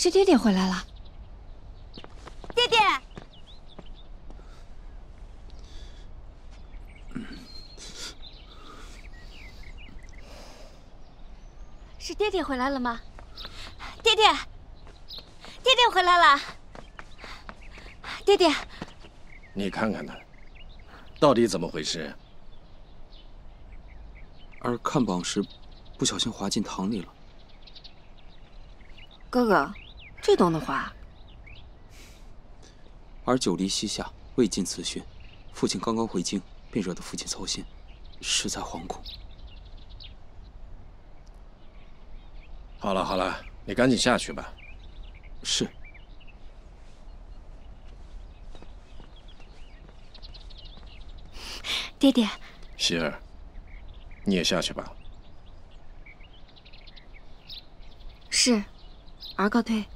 是爹爹回来了。 爹爹， 是爹爹回来了吗？ 爹爹，爹爹回来了。 爹爹， 你看看他，到底怎么回事？ 儿看榜时，不小心滑进塘里了。 哥哥，这都能滑？ 儿久离西夏，未尽此训，父亲刚刚回京，便惹得父亲操心，实在惶恐。 好了好了，你赶紧下去吧。 是。 爹爹， 希儿，你也下去吧。 是，儿告退。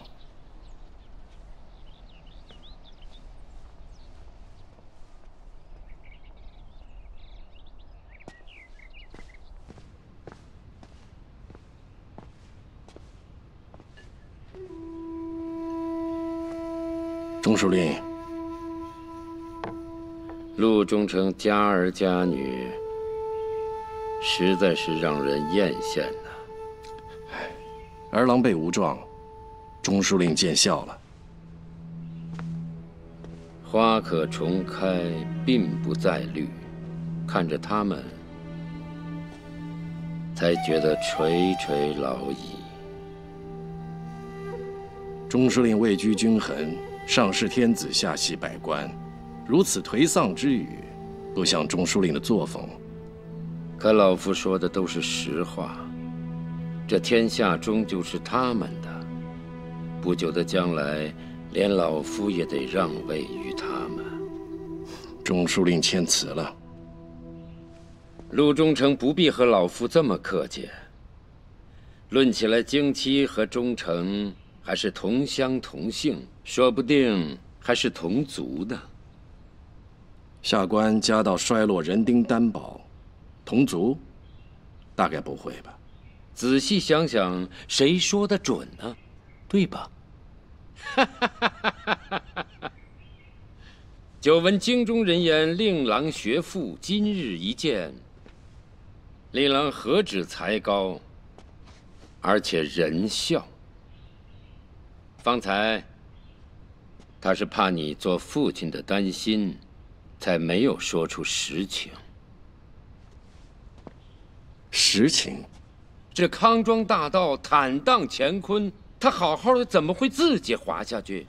钟书令， 陆中丞家儿家女，实在是让人艳羡呐。 儿狼狈无状，钟书令见笑了。 花可重开，鬓不再绿，看着他们，才觉得垂垂老矣。 钟书令位居君衡，上侍天子，下系百官，如此颓丧之语，不像钟书令的作风。 可老夫说的都是实话，这天下终究是他们的，不久的将来，连老夫也得让位于他们。 钟书令谦辞了。 陆中丞不必和老夫这么客气。论起来，京期和钟丞还是同乡同姓，说不定还是同族的。 下官家道衰落，人丁单薄，同族，大概不会吧？ 仔细想想，谁说的准呢？对吧？久闻京中人言，令郎学富，今日一见，令郎何止才高，而且仁孝。方才他是怕你做父亲的担心，才没有说出实情。 实情？ 这康庄大道坦荡乾坤，他好好的怎么会自己滑下去？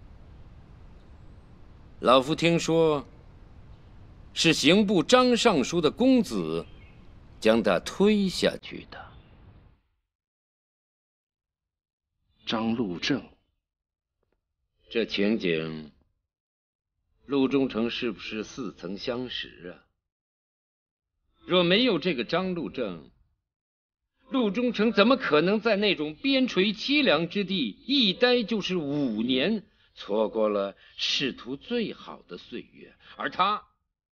老夫听说，是刑部张尚书的公子将他推下去的。 张禄正， 这情景，陆中丞是不是似曾相识啊？若没有这个张禄正，陆中丞怎么可能在那种边陲凄凉之地一待就是5年，错过了仕途最好的岁月，而他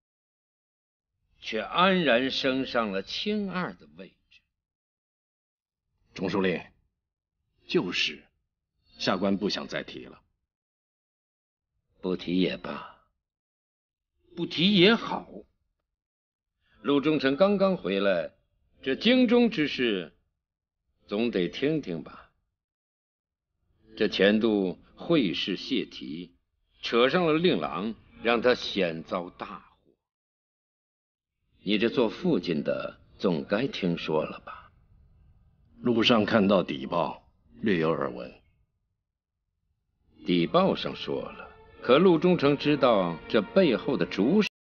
却安然升上了卿二的位置。 钟书令，就是，下官不想再提了。 不提也罢，不提也好。陆中丞刚刚回来，这京中之事，总得听听吧。这前度会试泄题，扯上了令郎，让他险遭大祸。你这做父亲的，总该听说了吧？ 路上看到邸报，略有耳闻。 邸报上说了，可陆中丞知道这背后的主使。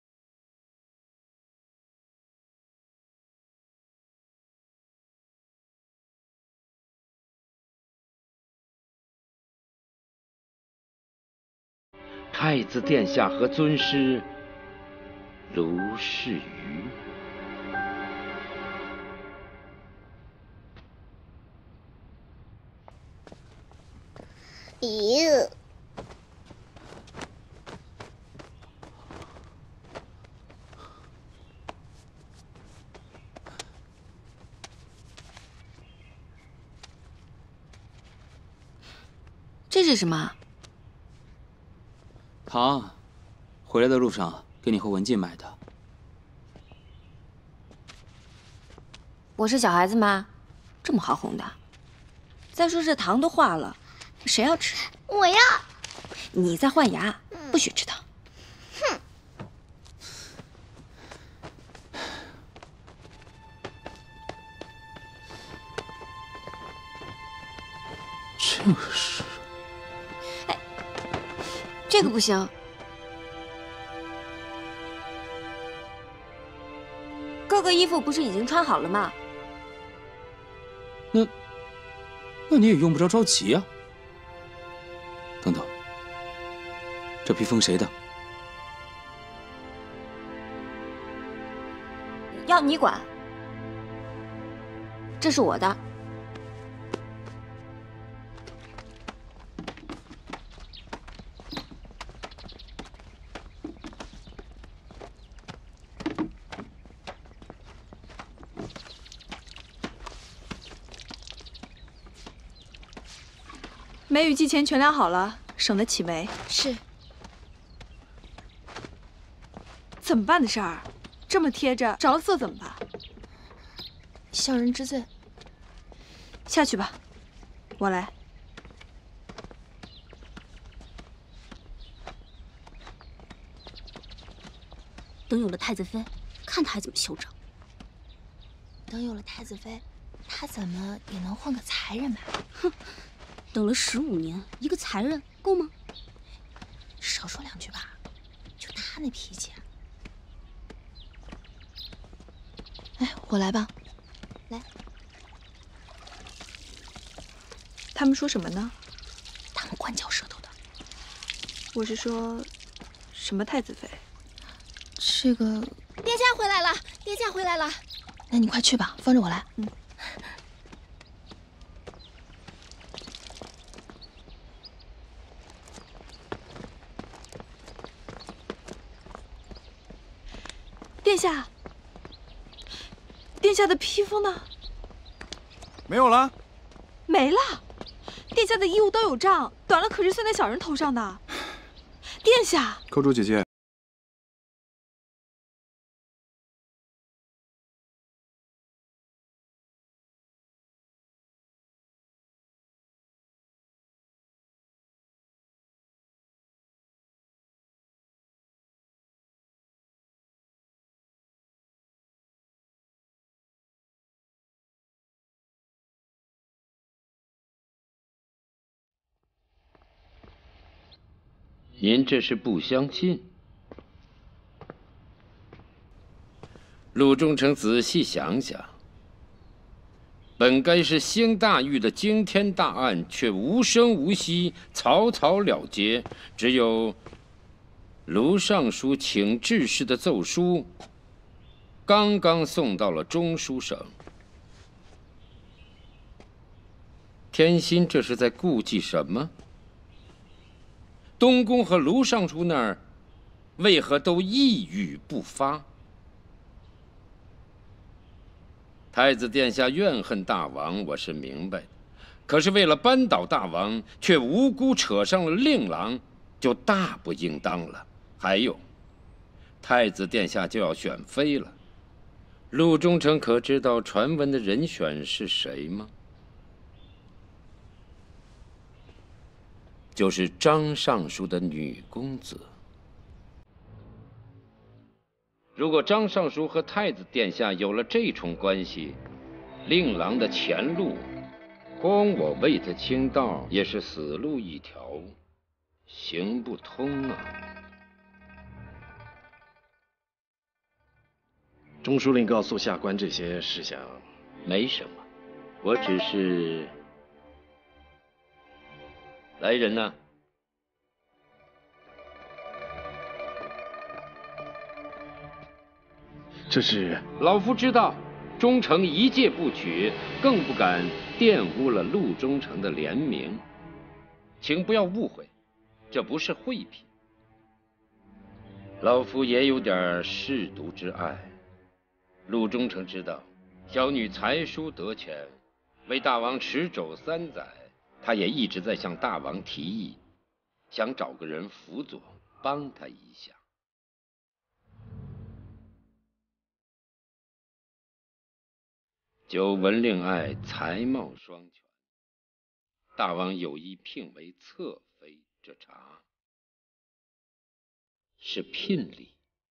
太子殿下和尊师卢士瑜。 咦， 这是什么？ 糖，回来的路上给你和文静买的。 我是小孩子吗？这么好哄的？再说这糖都化了，谁要吃？ 我要。 你在换牙，不许吃糖。 哼。 这是…… 哎，这个不行。哥哥衣服不是已经穿好了吗？ 那你也用不着着急啊。等等，这披风谁的？ 要你管。这是我的。 梅雨季前全量好了，省得起霉。 是。 怎么办的事儿？这么贴着，着色怎么办？ 小人之罪。 下去吧，我来。 等有了太子妃，看他还怎么嚣张。等有了太子妃，他怎么也能换个才人吧？哼。等了15年，一个才人够吗？少说2句吧，就他那脾气。哎，我来吧。来。 他们说什么呢？ 他们惯嚼舌头的。 我是说，什么太子妃？ 这个。殿下回来了，殿下回来了。那你快去吧，放着我来。嗯。 殿下，殿下的披风呢？ 没有了， 没了。殿下的衣物都有账，短了可是算在小人头上的。殿下， 扣住姐姐。 您这是不相信？陆中丞仔细想想，本该是兴大狱的惊天大案，却无声无息，草草了结。只有卢尚书请致仕的奏书，刚刚送到了中书省。天心这是在顾忌什么？东宫和卢尚书那儿，为何都一语不发？太子殿下怨恨大王，我是明白的。可是为了扳倒大王，却无辜扯上了令郎，就大不应当了。还有，太子殿下就要选妃了，陆中丞可知道传闻的人选是谁吗？就是张尚书的女公子。如果张尚书和太子殿下有了这重关系，令郎的前路，光我为他清道，也是死路一条，行不通啊。 中书令告诉下官这些事项， 没什么，我只是。来人呐！ 这是老夫知道，忠诚一介不取，更不敢玷污了陆忠诚的廉名，请不要误会，这不是秽品。老夫也有点舐犊之爱。陆忠诚知道，小女才疏德浅，为大王持肘3载。 他也一直在向大王提议，想找个人辅佐，帮他一下。久闻令爱才貌双全，大王有意聘为侧妃，这茬是聘礼。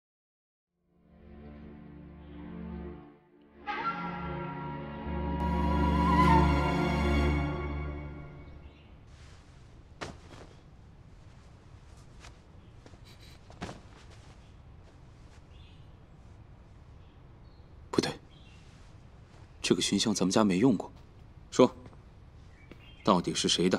不对，这个熏香咱们家没用过。说，到底是谁的？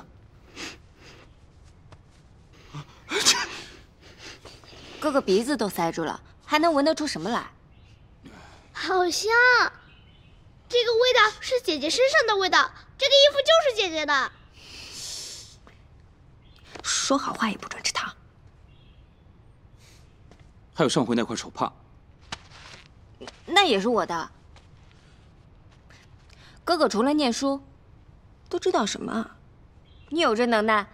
哥哥鼻子都塞住了，还能闻得出什么来？ 好香！这个味道是姐姐身上的味道，这个衣服就是姐姐的。 说好话也不准吃糖。 还有上回那块手帕， 那也是我的。哥哥除了念书，都知道什么啊？你有这能耐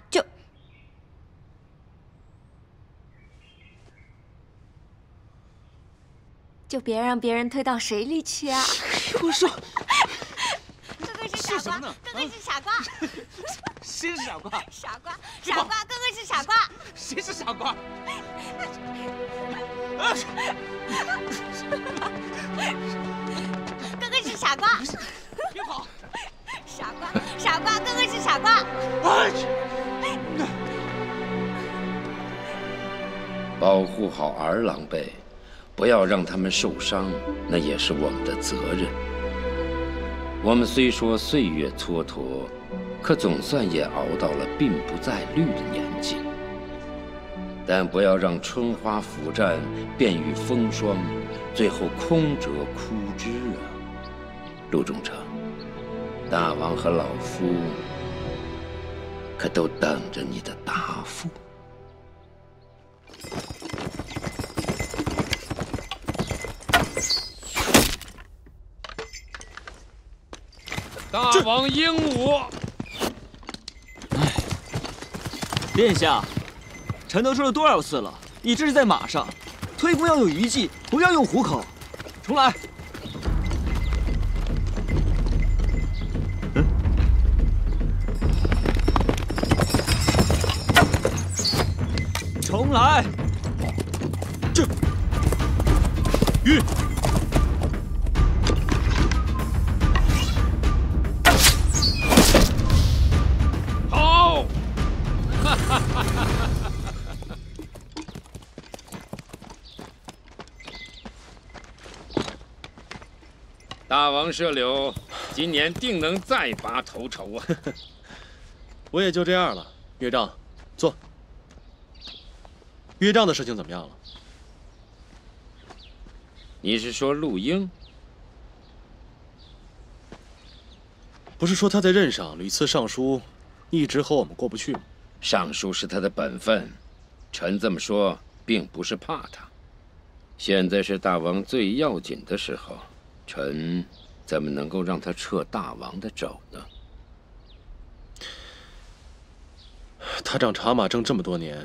就别让别人推到水里去啊！ 我说， 哥哥是傻瓜，哥哥是傻瓜， 谁是傻瓜？ 傻瓜，傻瓜，哥哥是傻瓜。 谁是傻瓜？ 哥哥是傻瓜。 别跑！ 傻瓜，傻瓜，哥哥是傻瓜。 保护好儿郎辈，不要让他们受伤，那也是我们的责任。我们虽说岁月蹉跎，可总算也熬到了鬓不再绿的年纪。但不要让春花复绽，便遇风霜，最后空折枯枝啊！陆中丞，大王和老夫可都等着你的答复。大王英武！ 殿下，臣都说了多少次了，你这是在马上，推风要有余悸，不要用虎口。重来。重来。这运。 好！大王赦柳，今年定能再拔头筹啊！ 我也就这样了。岳丈，坐。岳丈的事情怎么样了？ 你是说陆英？ 不是说他在任上屡次上书，一直和我们过不去吗？ 上书是他的本分，臣这么说并不是怕他。现在是大王最要紧的时候，臣怎么能够让他掣大王的肘呢？ 他掌茶马政这么多年，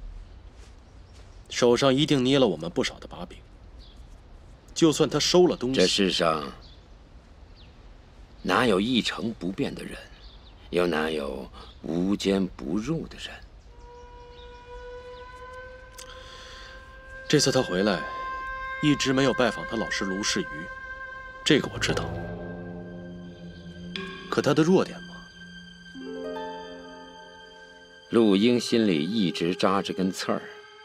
手上一定捏了我们不少的把柄。就算他收了东西， 这世上哪有一成不变的人，又哪有无坚不入的人？ 这次他回来，一直没有拜访他老师卢世瑜，这个我知道。可他的弱点嘛， 陆英心里一直扎着根刺儿。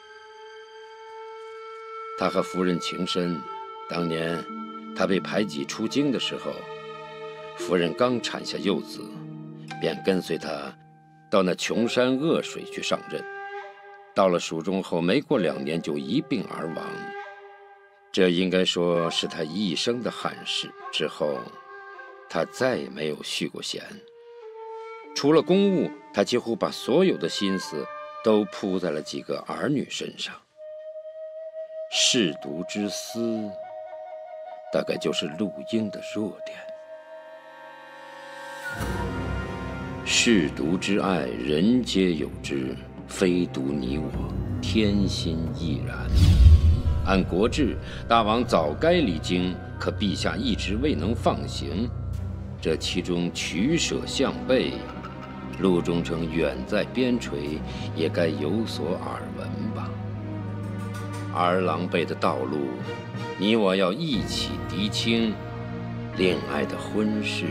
他和夫人情深，当年他被排挤出京的时候，夫人刚产下幼子，便跟随他到那穷山恶水去上任。到了蜀中后，没过2年就一病而亡。这应该说是他一生的憾事。之后，他再也没有续过弦。除了公务，他几乎把所有的心思都扑在了几个儿女身上。舐犊之私，大概就是陆英的弱点。 世独之爱，人皆有之，非独你我，天心亦然。按国制，大王早该离京，可陛下一直未能放行，这其中取舍向背，陆中丞远在边陲，也该有所耳闻吧。而狼狈的道路，你我要一起涤清。恋爱的婚事，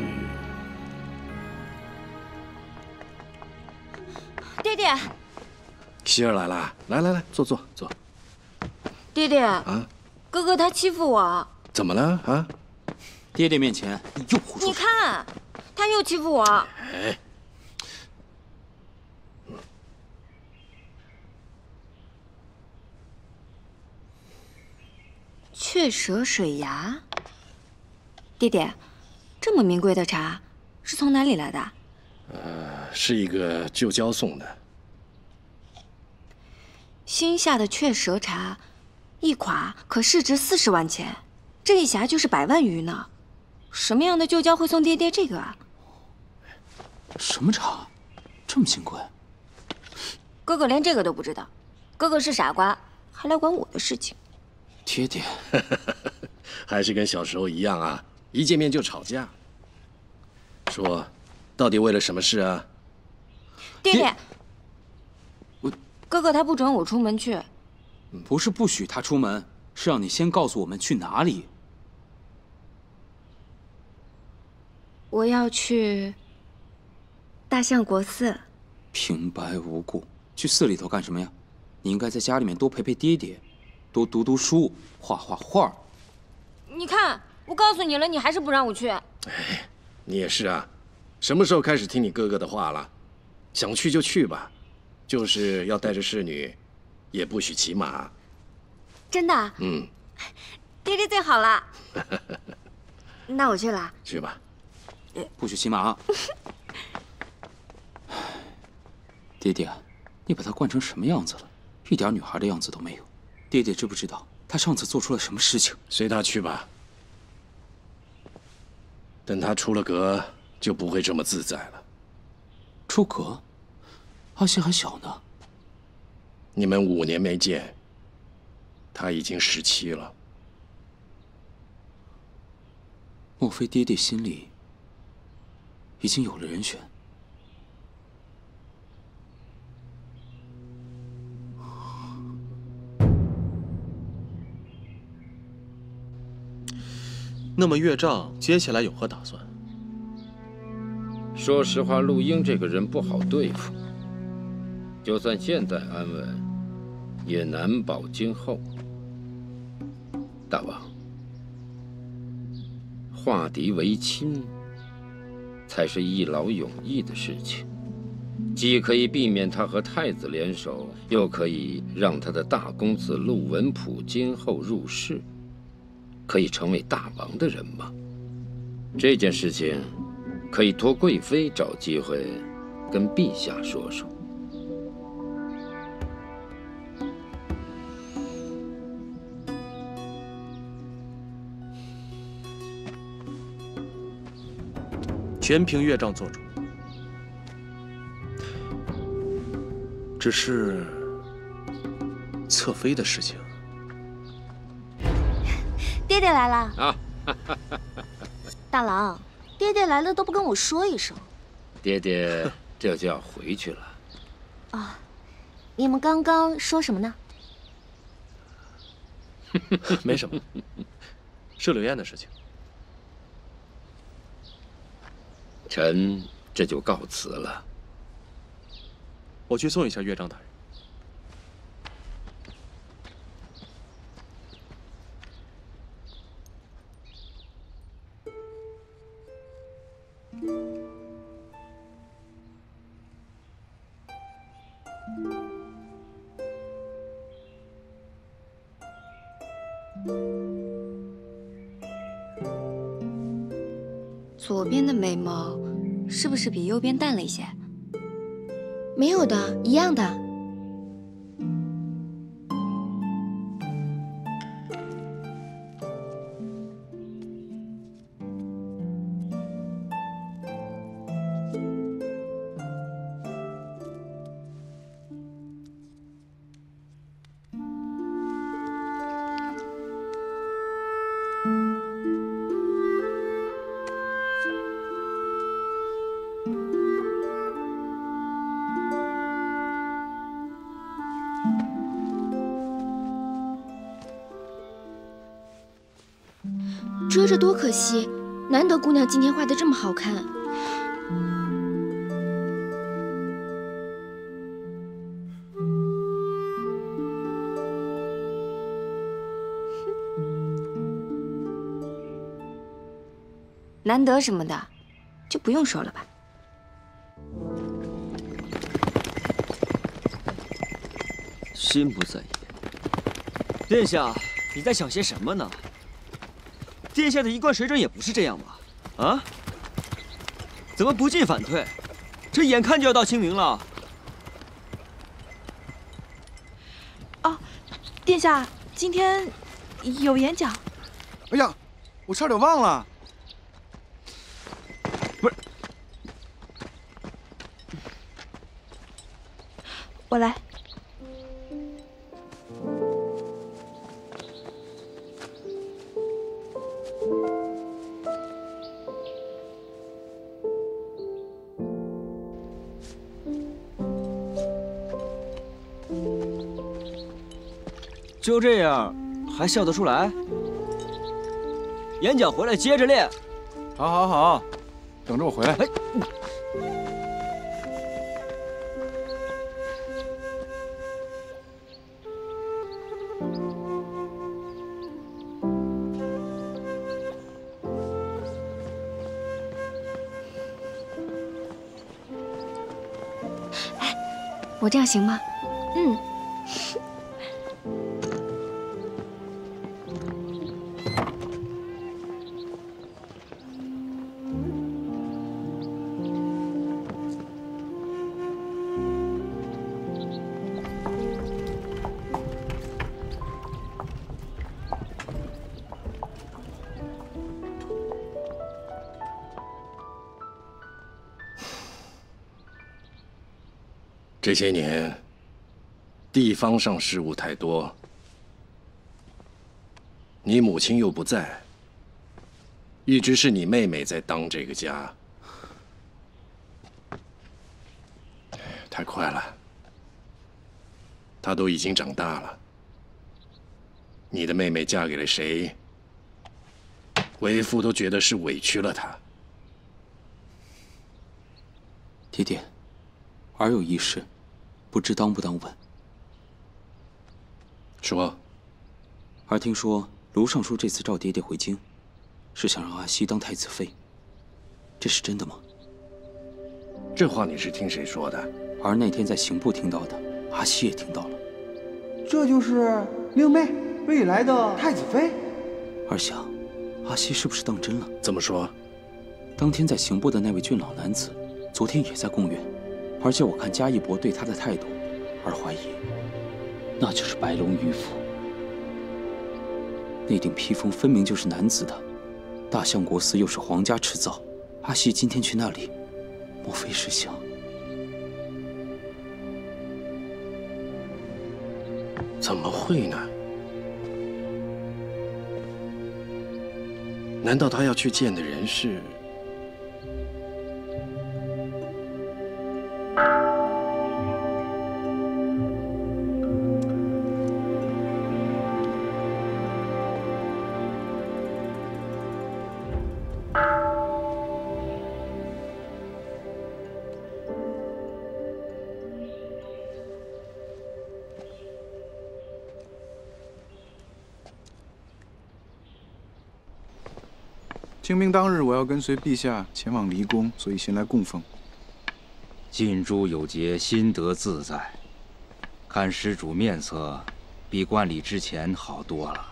爹爹， 希儿来了，来，坐。 爹爹啊， 哥哥他欺负我。 怎么了啊？ 爹爹面前你又胡说。 你看，他又欺负我。 哎， 雀舌水牙。爹爹，这么名贵的茶是从哪里来的？ 是一个旧交送的。 新下的雀舌茶，一垮可市值40万钱，这一匣就是100万余呢。什么样的旧交会送爹爹这个啊？ 什么茶，这么金贵？ 哥哥连这个都不知道，哥哥是傻瓜，还来管我的事情。 爹爹， 还是跟小时候一样啊，一见面就吵架。说，到底为了什么事啊？ 爹爹，哥哥他不准我出门去。 不是不许他出门，是让你先告诉我们去哪里。 我要去大相国寺。 平白无故去寺里头干什么呀？你应该在家里面多陪陪爹爹，多读读书，画画画。 你看，我告诉你了，你还是不让我去。 哎，你也是啊，什么时候开始听你哥哥的话了？想去就去吧，就是要带着侍女，也不许骑马。 真的？ 嗯， 爹爹最好了。那我去了。 去吧。 不许骑马啊！爹爹，你把她惯成什么样子了？一点女孩的样子都没有。爹爹知不知道她上次做出了什么事情？ 随她去吧。等她出了阁，就不会这么自在了。 出阁？阿西还小呢。 你们5年没见，她已经17了。 莫非爹爹心里已经有了人选？ 那么岳丈接下来有何打算？ 说实话，陆英这个人不好对付，就算现在安稳，也难保今后。大王，化敌为亲，才是一劳永逸的事情，既可以避免他和太子联手，又可以让他的大公子陆文普今后入仕，可以成为大王的人马。这件事情，可以托贵妃找机会跟陛下说说。 全凭岳丈做主。只是侧妃的事情。 爹爹来了啊！ 大郎，爹爹来了都不跟我说一声。 爹爹这就要回去了。 啊，你们刚刚说什么呢？ 没什么，射柳宴的事情。 臣这就告辞了。 我去送一下岳丈大人。 左边的眉毛是不是比右边淡了一些？ 没有的，一样的。 遮着多可惜，难得姑娘今天画的这么好看。难得什么的，就不用说了吧。 心不在焉。殿下，你在想些什么呢？殿下的一贯水准也不是这样吧？啊？怎么不进反退？这眼看就要到清明了。 哦，殿下，今天有演讲。 哎呀，我差点忘了。 不是， 我来。 就这样，还笑得出来？演讲回来接着练。 好，好，好，等着我回来。 哎， 我这样行吗？ 嗯。 这些年，地方上事务太多，你母亲又不在，一直是你妹妹在当这个家。太快了，她都已经长大了。你的妹妹嫁给了谁，为父都觉得是委屈了她。 爹爹，儿有一事，不知当不当问。 说。 儿听说卢尚书这次召爹爹回京，是想让阿西当太子妃，这是真的吗？ 这话你是听谁说的？ 儿那天在刑部听到的，阿西也听到了。 这就是令妹未来的太子妃。 儿想，阿西是不是当真了？ 怎么说？ 当天在刑部的那位俊老男子，昨天也在贡院，而且我看嘉义伯对他的态度，儿怀疑，那就是白龙迂府。那顶披风分明就是男子的，大相国寺又是皇家制造，阿西今天去那里，莫非是想…… 怎么会呢？难道他要去见的人是？ 清明当日，我要跟随陛下前往离宫，所以先来供奉。 进珠有节，心得自在。看施主面色，比观礼之前好多了。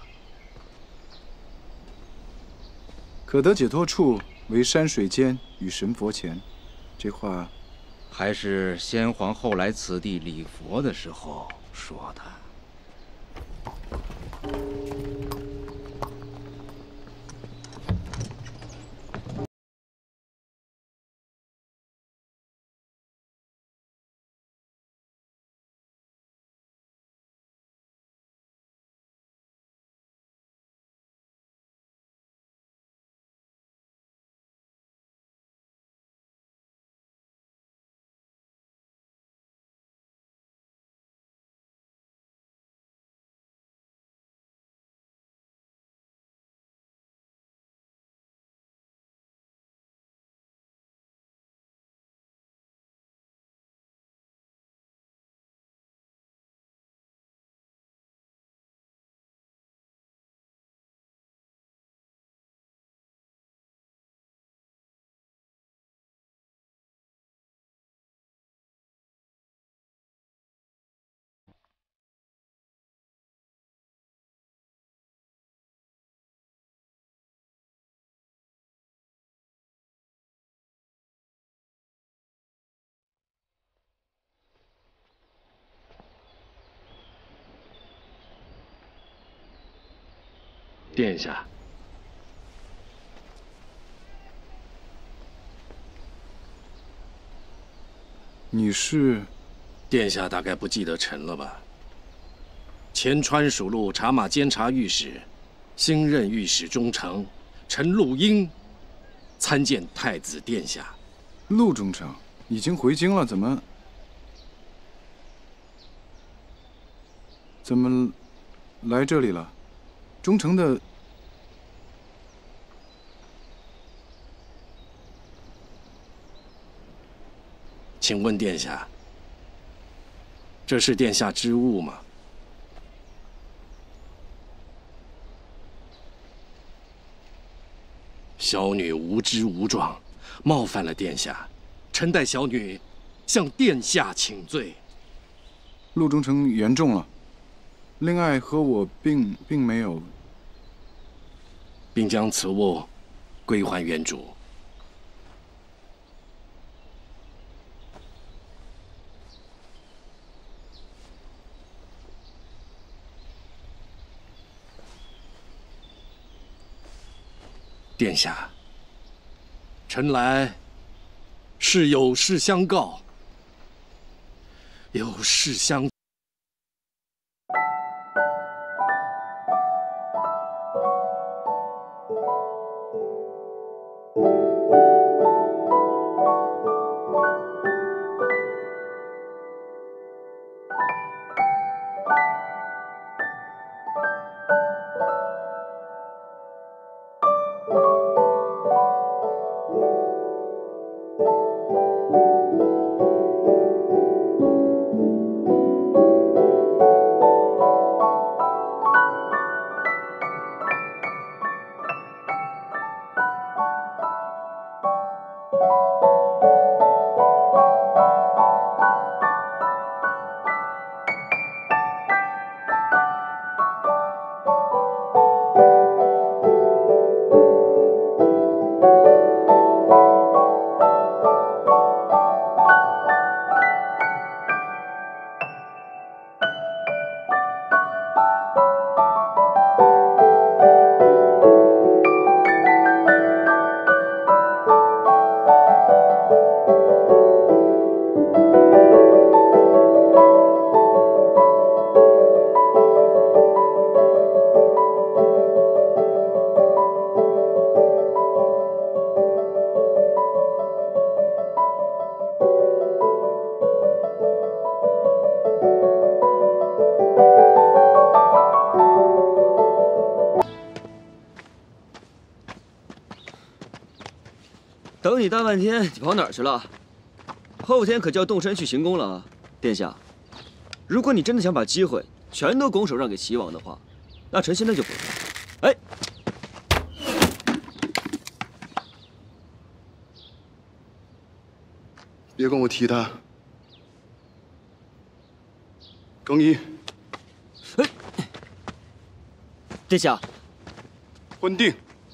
可得解脱处，为山水间与神佛前。这话， 还是先皇后来此地礼佛的时候说的。 殿下， 你是？ 殿下大概不记得臣了吧？前川属路茶马监察御史，新任御史中丞陈陆英，参见太子殿下。 陆中丞已经回京了，怎么来这里了？忠诚的。 请问殿下，这是殿下之物吗？小女无知无状，冒犯了殿下，臣代小女向殿下请罪。 陆忠诚言重了。另外，和我并没有， 并将此物归还原主。殿下，臣来是有事相告，有事相。 等你大半天，你跑哪儿去了？后天可就要动身去行宫了啊，殿下。如果你真的想把机会全都拱手让给齐王的话，那臣现在就回来。哎， 别跟我提他。更衣。 哎，殿下， 换定。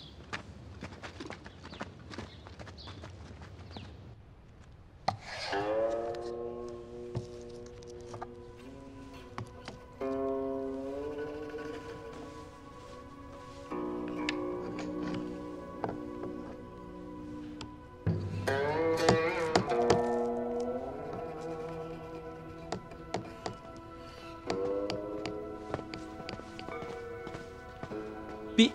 必。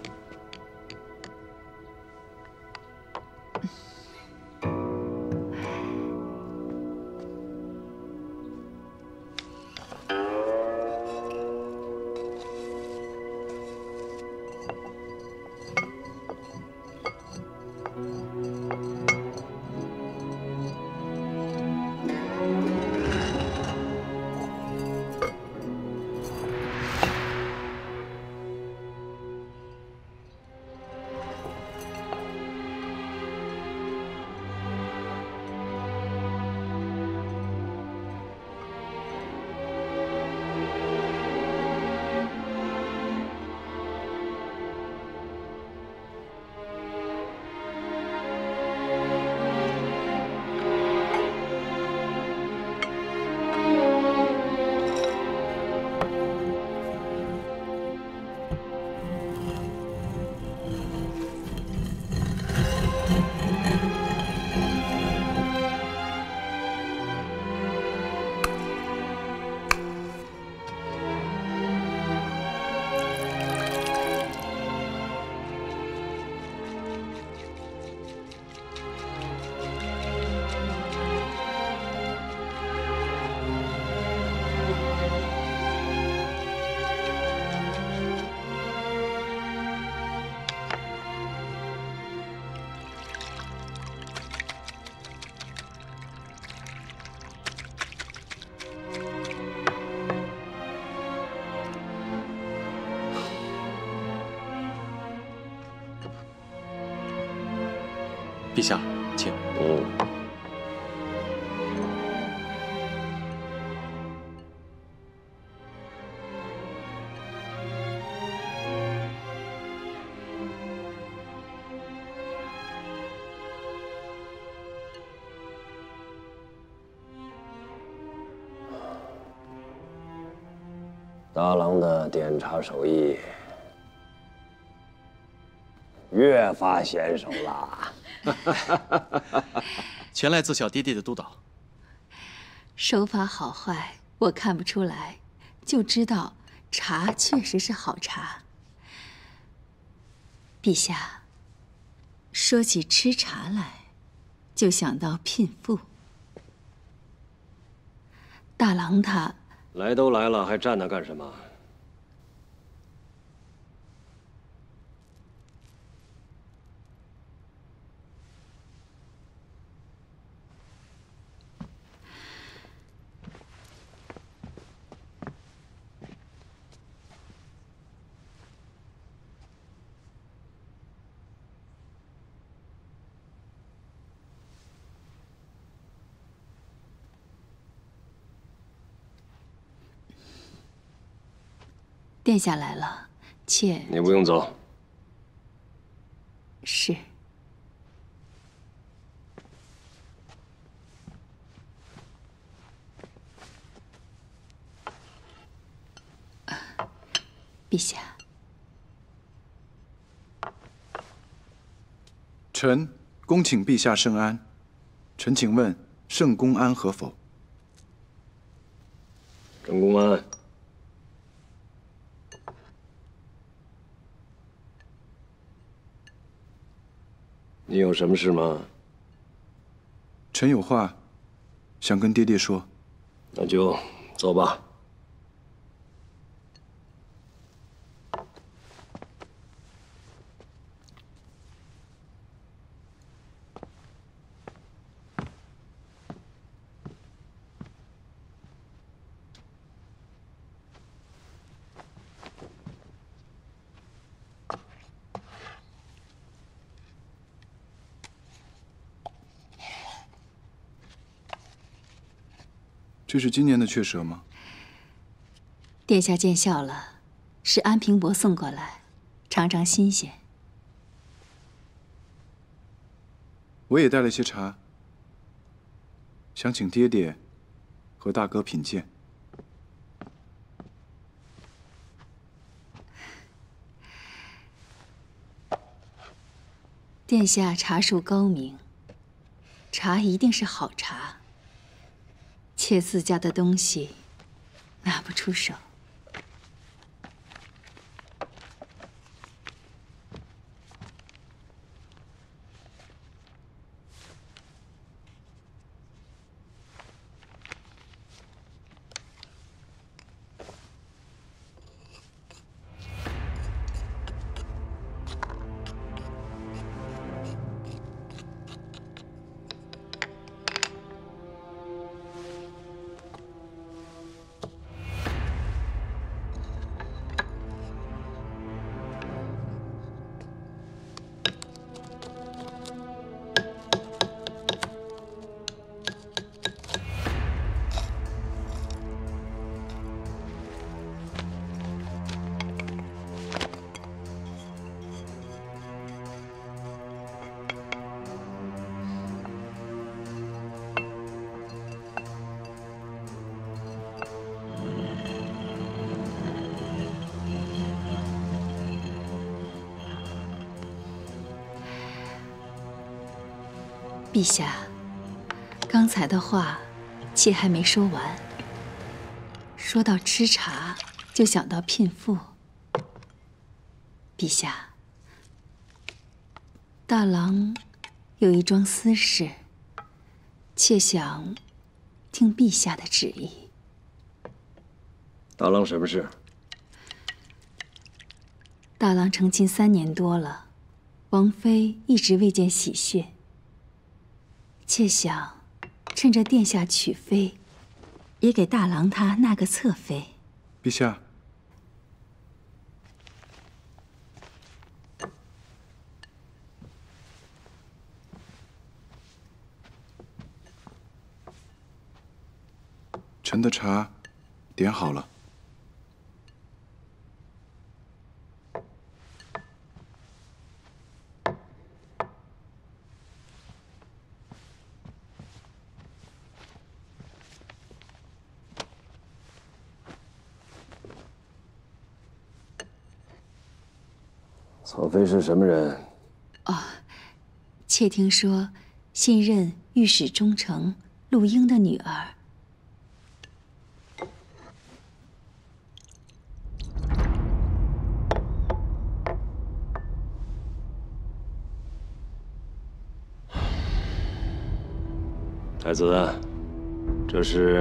陛下，请。 大郎的点茶手艺越发娴熟啦。 前来自小爹爹的督导。 手法好坏我看不出来，就知道茶确实是好茶。陛下，说起吃茶来，就想到聘妇。大郎他来都来了，还站那干什么？ 殿下来了，妾…… 你不用走。 是。陛下， 臣恭请陛下圣安。臣请问圣公安可否？ 郑公安。你有什么事吗？ 臣有话想跟爹爹说。 那就走吧。 这是今年的雀舌吗？ 殿下见笑了，是安平伯送过来，尝尝新鲜。 我也带了些茶，想请爹爹和大哥品鉴。 殿下茶术高明，茶一定是好茶。妾自家的东西拿不出手。陛下，刚才的话，妾还没说完。说到吃茶，就想到聘妇。陛下，大郎有一桩私事，妾想听陛下的旨意。 大郎什么事？ 大郎成亲3年多了，王妃一直未见喜讯。妾想趁着殿下娶妃，也给大郎他纳个侧妃。 陛下， 陈的茶点好了。 曹妃是什么人？ 哦，妾听说信任御史中丞陆英的女儿。 太子，这是。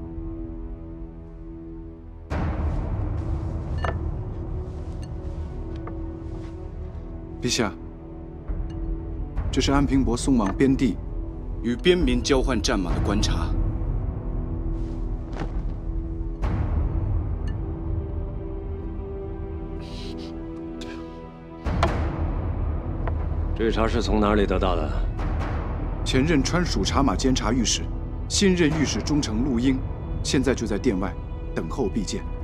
陛下，这是安平伯送往边地，与边民交换战马的官茶。 这茶是从哪里得到的？ 前任川蜀茶马监察御史，新任御史中丞陆英，现在就在殿外等候觐见。